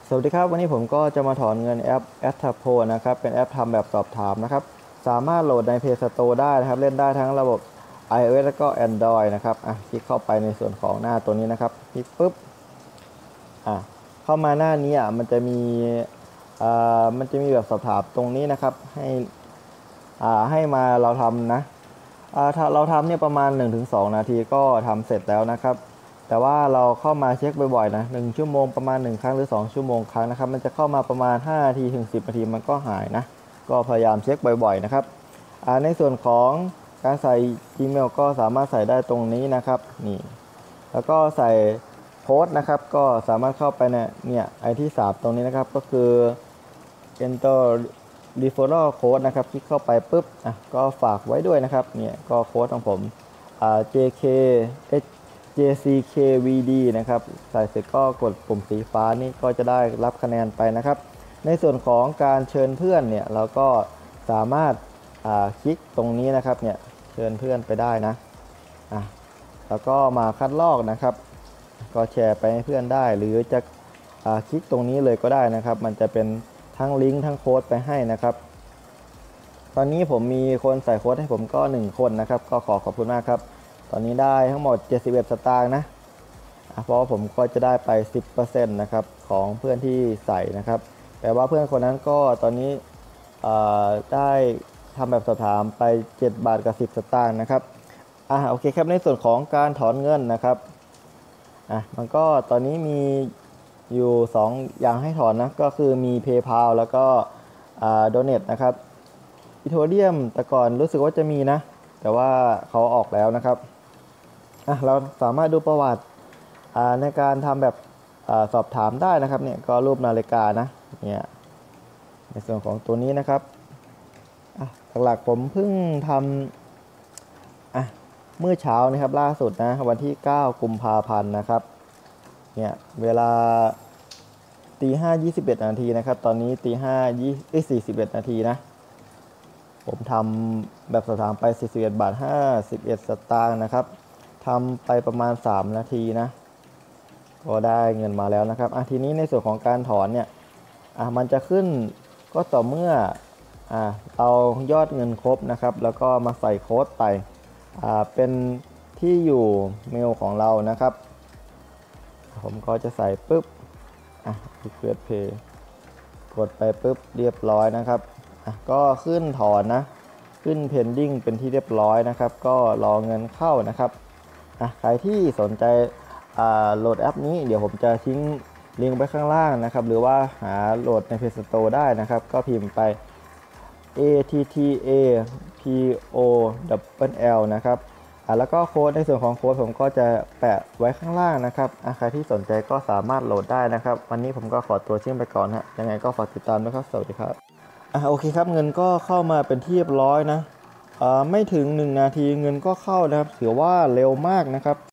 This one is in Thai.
สวัสดีครับวันนี้ผมก็จะมาถอนเงินแอป a t t a p o นะครับเป็นแอปทำแบบสอบถามนะครับสามารถโหลดใน Play Store ได้นะครับเล่นได้ทั้งระบบ iOS แล้วก็ Android นะครับคลิกเข้าไปในส่วนของหน้าตัวนี้นะครับคลิกปุ๊บเข้ามาหน้านี้มันจะมีแบบสอบถามตรงนี้นะครับให้มาเราทำนะถ้าเราทำเนี่ยประมาณ 1-2 นาทีก็ทำเสร็จแล้วนะครับแต่ว่าเราเข้ามาเช็คบ่อยๆนะ1ชั่วโมงประมาณ1ครั้งหรือ2ชั่วโมงครั้งนะครับมันจะเข้ามาประมาณ5นาทีถึง10นาทีมันก็หายนะก็พยายามเช็คบ่อยๆนะครับในส่วนของการใส่ Gmail ก็สามารถใส่ได้ตรงนี้นะครับนี่แล้วก็ใส่โค้ดนะครับก็สามารถเข้าไปเนี่ยไอที่3ตรงนี้นะครับก็คือ enter referral code นะครับคลิกเข้าไปปุ๊บก็ฝากไว้ด้วยนะครับเนี่ยก็โค้ดของผมJCKVD นะครับใส่เสร็จก็กดปุ่มสีฟ้านี่ก็จะได้รับคะแนนไปนะครับในส่วนของการเชิญเพื่อนเนี่ยเราก็สามารถคลิกตรงนี้นะครับเนี่ยเชิญเพื่อนไปได้นะแล้วก็มาคัดลอกนะครับก็แชร์ไปให้เพื่อนได้หรือจะคลิกตรงนี้เลยก็ได้นะครับมันจะเป็นทั้งลิงก์ทั้งโค้ดไปให้นะครับตอนนี้ผมมีคนใส่โค้ดให้ผมก็1คนนะครับก็ขอบคุณมากครับตอนนี้ได้ทั้งหมด71สตางค์นะเพราะผมก็จะได้ไป 10% นะครับของเพื่อนที่ใส่นะครับแต่ว่าเพื่อนคนนั้นก็ตอนนี้ได้ทำแบบสอบถามไป7 บาทกับ10 สตางค์นะครับโอเคครับในส่วนของการถอนเงินนะครับมันก็ตอนนี้มีอยู่2อย่างให้ถอนนะก็คือมี PayPal แล้วก็Donate นะครับEthereum แต่ก่อนรู้สึกว่าจะมีนะแต่ว่าเขาออกแล้วนะครับเราสามารถดูประวัติในการทำแบบสอบถามได้นะครับเนี่ยก็รูปนาฬิกานะเนี่ยในส่วนของตัวนี้นะครับหลักๆผมเพิ่งทำเมื่อเช้านะครับล่าสุดนะวันที่9กุมภาพันธ์นะครับเนี่ยเวลา5:21 นาทีนะครับตอนนี้41 นาทีนะผมทำแบบสอบถามไป41 บาท 51 สตางค์นะครับทำไปประมาณ3 นาทีนะก็ได้เงินมาแล้วนะครับทีนี้ในส่วนของการถอนเนี่ยมันจะขึ้นก็ต่อเมื่อเอายอดเงินครบนะครับแล้วก็มาใส่โค้ดไปเป็นที่อยู่เมลของเรานะครับผมก็จะใส่ปุ๊บRequest Pay กดไปปุ๊บเรียบร้อยนะครับก็ขึ้นถอนนะขึ้น pending เป็นที่เรียบร้อยนะครับก็รอเงินเข้านะครับใครที่สนใจโหลดแอปนี้เดี๋ยวผมจะทิ้งลิงก์ไว้ข้างล่างนะครับหรือว่าหาโหลดใน Play Store ได้นะครับก็พิมพ์ไป ATTAPOLL นะครับแล้วก็โค้ดในส่วนของโค้ดผมก็จะแปะไว้ข้างล่างนะครับใครที่สนใจก็สามารถโหลดได้นะครับวันนี้ผมก็ขอตัวชิ่งไปก่อนฮะยังไงก็ฝากติดตามด้วยครับสวัสดีครับโอเคครับเงินก็เข้ามาเป็นที่เรียบร้อยนะไม่ถึง1 นาทีเงินก็เข้านะครับถือว่าเร็วมากนะครับ